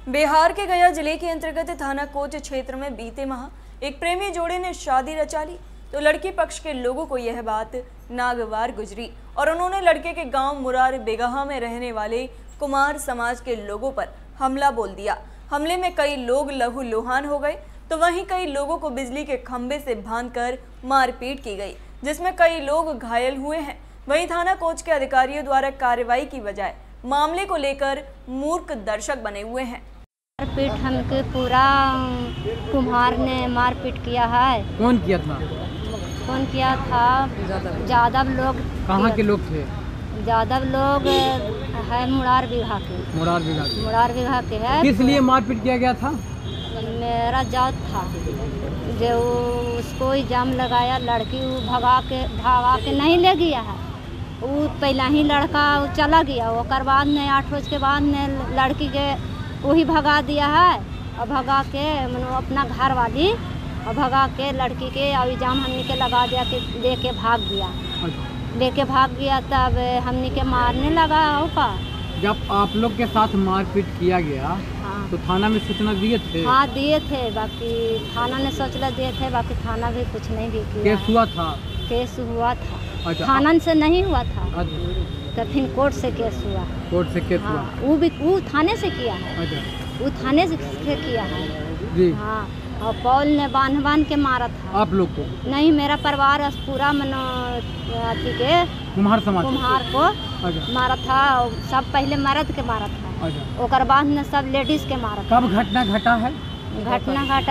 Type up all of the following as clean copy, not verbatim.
बिहार के गया जिले के अंतर्गत थाना कोच क्षेत्र में बीते माह एक प्रेमी जोड़े ने शादी रचा ली तो लड़की पक्ष के लोगों को यह बात नागवार गुजरी और उन्होंने लड़के के गांव मुरार बेगहा में रहने वाले कुमार समाज के लोगों पर हमला बोल दिया। हमले में कई लोग लहूलुहान हो गए तो वहीं कई लोगों को बिजली के खंभे से बांधकर मारपीट की गई, जिसमें कई लोग घायल हुए हैं। वहीं थाना कोच के अधिकारियों द्वारा कार्रवाई की बजाय मामले को लेकर मूर्ख दर्शक बने हुए हैं। मारपीट हमके पूरा कुम्हार ने मारपीट किया है। कौन किया था? यादव लोग। कहाँ के लोग थे? यादव लोग है मुरार बिघा के। मुरार बिघा के है। किस लिए मारपीट किया गया था? मेरा जात था जो उसको इल्जाम लगाया, लड़की भगा के नहीं ले गया है। वो पहला ही लड़का चला गया, वो बाद ने 8 रोज के बाद ने लड़की के वही भगा दिया है और भगा के अपना घर वाली और भगा के लड़की के और इल्जाम हमने के लगा दिया कि लेके भाग गया। तब हमने के मारने लगा होगा। जब आप लोग के साथ मारपीट किया गया हाँ। तो थाना में सूचना दिए थे? हाँ दिए थे, बाकी थाना ने सूचना दिए थे, बाकी थाना भी कुछ नहीं भी किया। केस हुआ था? केस हुआ था। अच्छा। थाना से नहीं हुआ था। अच्छा। तो फिर कोर्ट से केस हुआ। कोर्ट से केस हुआ? वो थाने से किया है। अच्छा। वो थाने से किया है जी। हाँ। और पौल ने बांध के मारा था। आप लोग को? नहीं, मेरा परिवार पूरा अथी के कुम्हार समाज को अच्छा। मारा था। सब पहले मर्द के मारा था। अच्छा। और बाद में सब लेडीज के मारा था। कब घटना घटा है? घटना घटा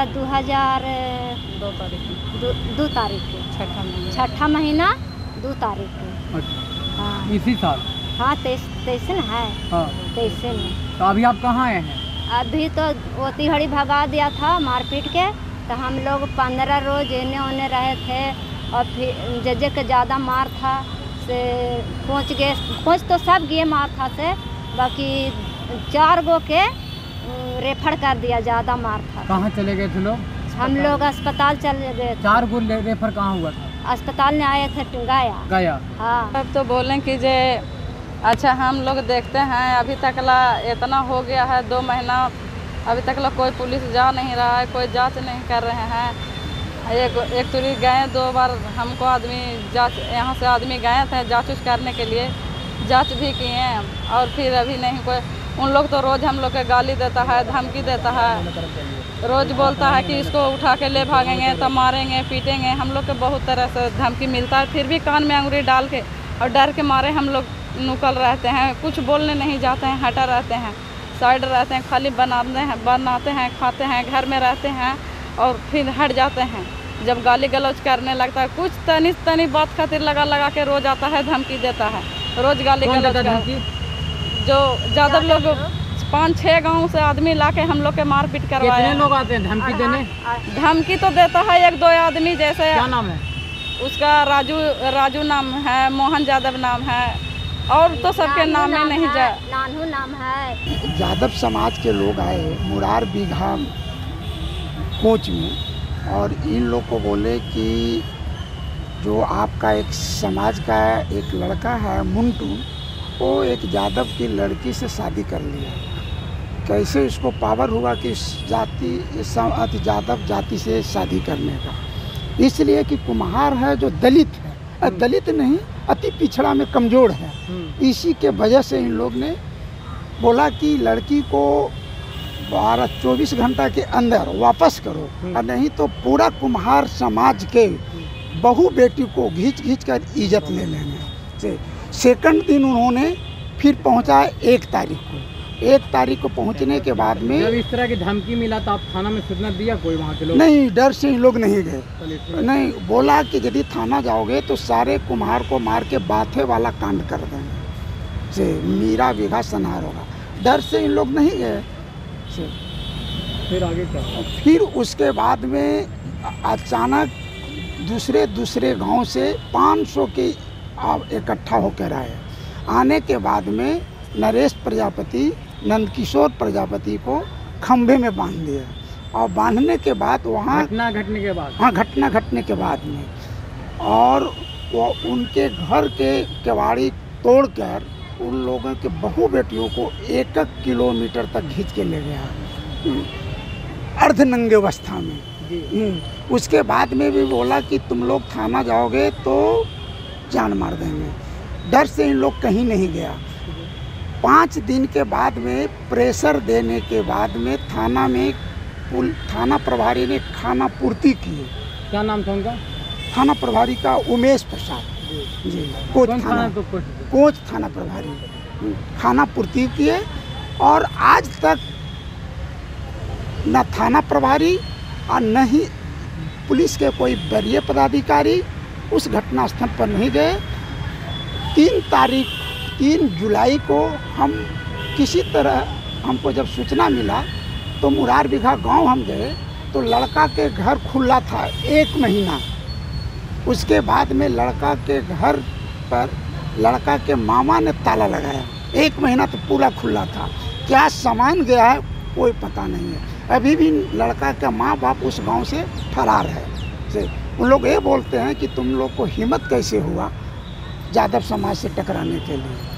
2 तारीख के, छठा महीना 2 तारीख के। अच्छा। हाँ। इसी साल? हाँ 23 है। हाँ 23 में। तो अभी आप कहाँ आए हैं? अभी तो वो तिहड़ी भगा दिया था मारपीट के, तो हम लोग 15 रोज एने ओने रहे थे और फिर जजे के ज़्यादा मार था से पहुँच तो सब गए मार था से, बाकी 4 गो के रेफर कर दिया, ज़्यादा मार था। कहाँ चले गए थे लोग? हम लोग अस्पताल चले गए थे। 4 गो रेफर कहाँ हुआ था? अस्पताल में आए थे गया। हाँ। अब तो बोलें कि जे अच्छा हम लोग देखते हैं अभी तक ला इतना हो गया है 2 महीना, अभी तक ला कोई पुलिस जा नहीं रहा है, कोई जांच नहीं कर रहे हैं। एक तुरी गए 2 बार, हमको आदमी जांच यहाँ से आदमी गए थे जांच करने के लिए, जांच भी किए और फिर अभी नहीं कोई। उन लोग तो रोज़ हम लोग के गाली देता है, धमकी देता है, रोज़ बोलता है कि इसको उठा के ले भागेंगे तो मारेंगे पीटेंगे। हम लोग के बहुत तरह से धमकी मिलता है, फिर भी कान में अंगूरी डाल के और डर के मारे हम लोग नुकल रहते हैं, कुछ बोलने नहीं जाते हैं, हटा रहते हैं, साइड रहते हैं, खाली बनाते हैं, खाते हैं, घर में रहते हैं और फिर हट जाते हैं। जब गाली गलौज करने लगता है कुछ तनी बात खातिर लगा के रोज आता है, धमकी देता है, रोज गाली गलौज। जो ज़्यादा लोग 5-6 गांव से आदमी लाके हम लोग के मारपीट करवाए। कितने लोग आते हैं धमकी देने? धमकी तो देता है 1-2 आदमी। जैसे क्या नाम है उसका? राजू नाम है, मोहन यादव नाम है, और तो सबके नाम में नहीं जा। नानू नाम है। यादव समाज के लोग आए मुरार बिघा कोच में और इन लोग को बोले कि जो आपका एक समाज का एक लड़का है मुंटू, वो एक यादव की लड़की से शादी कर लिया। कैसे इसको पावर हुआ कि इस यादव जाति से शादी करने का? इसलिए कि कुम्हार है जो दलित है, दलित नहीं अति पिछड़ा में कमज़ोर है। इसी के वजह से इन लोग ने बोला कि लड़की को 12-24 घंटा के अंदर वापस करो और नहीं तो पूरा कुम्हार समाज के बहू बेटी को घींच कर इज्जत ले लेंगे से। सेकंड दिन उन्होंने फिर पहुंचा 1 तारीख को। 1 तारीख को पहुंचने के बाद में जब इस तरह की धमकी मिला तो आप थाना में सूचना दिया? कोई वहाँ के लोग? नहीं, डर से इन लोग नहीं गए। नहीं, बोला कि यदि थाना जाओगे तो सारे कुम्हार को मार के बाथे वाला कांड कर देंगे से, मीरा बीघा संहार होगा। डर से इन लोग नहीं गए। फिर आगे क्या? फिर उसके बाद में अचानक दूसरे गांव से 500 के इकट्ठा होकर आए। आने के बाद में नरेश प्रजापति, नंदकिशोर प्रजापति को खंभे में बांध दिया और बांधने के बाद वहाँ घटना घटने के बाद? हाँ, घटना घटने के बाद में और वो उनके घर के केवाड़ी तोड़कर उन लोगों के बहू बेटियों को 1 किलोमीटर तक खींच के ले गया, अर्धनंगे अवस्था में। उसके बाद में भी बोला कि तुम लोग थाना जाओगे तो जान मार देंगे। डर से इन लोग कहीं नहीं गया। 5 दिन के बाद में प्रेशर देने के बाद में थाना प्रभारी ने खाना पूर्ति की। क्या नाम था उनका? थाना प्रभारी का उमेश प्रसाद जी, कोच थाना प्रभारी खाना पूर्ति किए। और आज तक न थाना प्रभारी और न ही पुलिस के कोई वरीय पदाधिकारी उस घटना स्थल पर नहीं गए। 3 जुलाई को हम किसी तरह हमको जब सूचना मिला तो मुरार बिघा गांव हम गए तो लड़का के घर खुला था 1 महीना। उसके बाद में लड़का के घर पर लड़का के मामा ने ताला लगाया। 1 महीना तो पूरा खुला था। क्या सामान गया है कोई पता नहीं है। अभी भी लड़का का माँ बाप उस गांव से फरार है। उन लोग ये बोलते हैं कि तुम लोग को हिम्मत कैसे हुआ यादव समाज से टकराने के लिए।